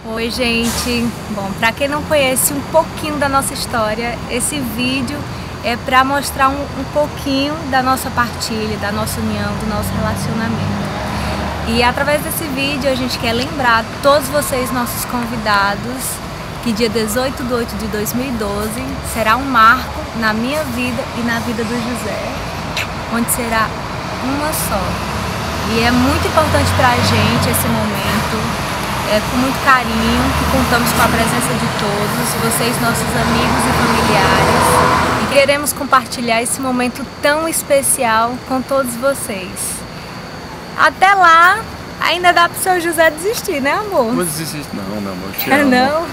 Oi, gente. Bom, para quem não conhece um pouquinho da nossa história, esse vídeo é para mostrar um pouquinho da nossa partilha, da nossa união, do nosso relacionamento. E através desse vídeo a gente quer lembrar todos vocês, nossos convidados, que dia 18/8/2012 será um marco na minha vida e na vida do José, onde será uma só. E é muito importante para a gente esse momento. Com muito carinho, que contamos com a presença de todos, vocês, nossos amigos e familiares, e queremos compartilhar esse momento tão especial com todos vocês. Até lá, ainda dá pro seu José desistir, né, amor? Não vou desistir não, meu amor, te amo. Não?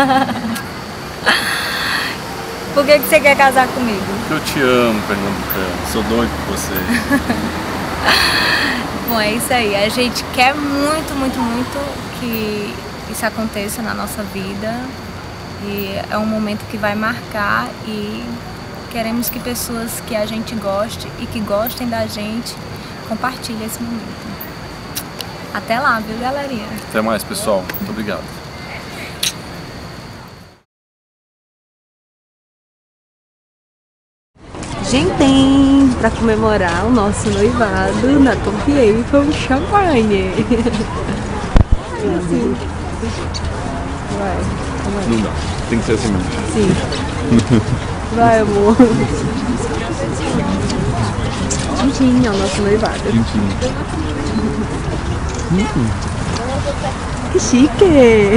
Por que você quer casar comigo? Porque eu te amo, Pernambucano, sou doido por você. Bom, é isso aí, a gente quer muito, muito, muito que isso aconteça na nossa vida, e é um momento que vai marcar, e queremos que pessoas que a gente goste e que gostem da gente compartilhem esse momento. Até lá, viu, galerinha? Até mais, pessoal. Muito obrigado. Gente, para comemorar o nosso noivado na Torre Eiffel, champanhe. Assim. Vai. Não dá, tem que ser assim mesmo. Sim. Vai, amor. Tintim, é o nosso noivado. Tintim. Que chique!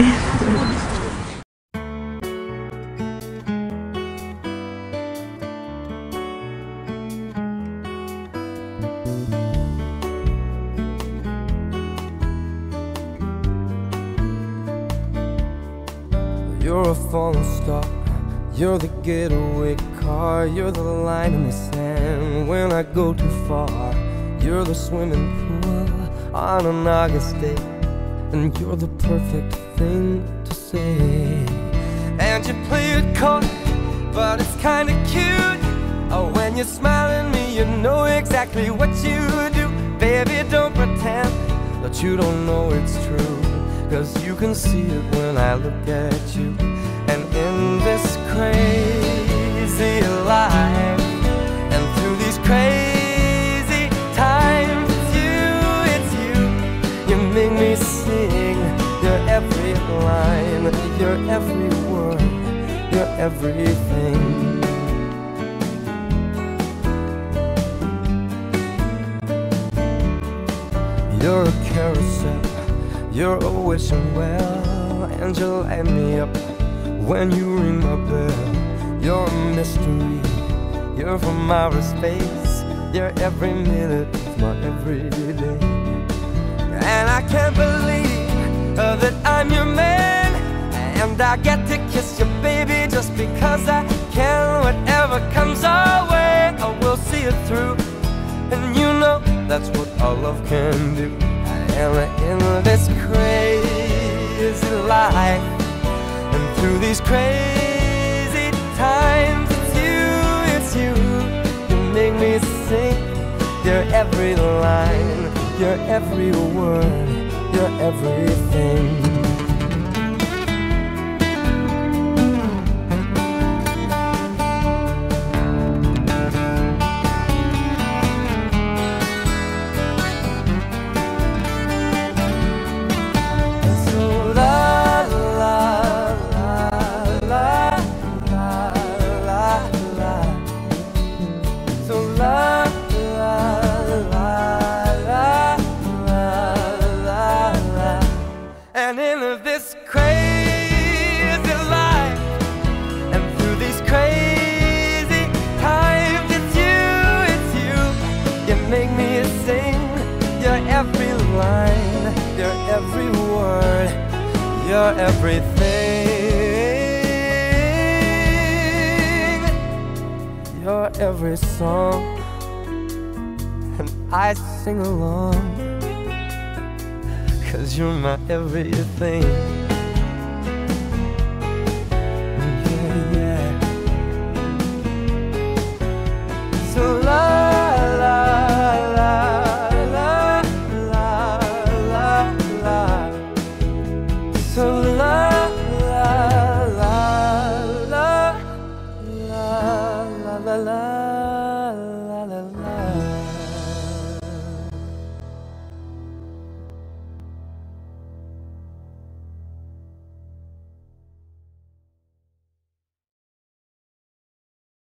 You're a falling star, you're the getaway car, you're the line in the sand when I go too far. You're the swimming pool on an August day, and you're the perfect thing to say. And you play it coy, but it's kinda cute. Oh, when you smile at me, you know exactly what you do. Baby, don't pretend that you don't know it's true, 'cause you can see it when I look at you. And in this crazy life, and through these crazy times, it's you, you make me sing your every line, your every word, your everything. You're a carousel, you're a wishing well, and you light me up when you ring my bell. You're a mystery, you're from outer space, you're every minute of my everyday. And I can't believe that I'm your man, and I get to kiss you, baby, just because I can. Whatever comes our way, I will see it through, and you know that's what our love can do. And in this crazy life, and through these crazy times, it's you, you make me sing your every line, your every word, your everything. And in this crazy life, and through these crazy times, it's you, you make me sing your every line, your every word, your everything, your every song, and I sing along, 'cause you're my everything.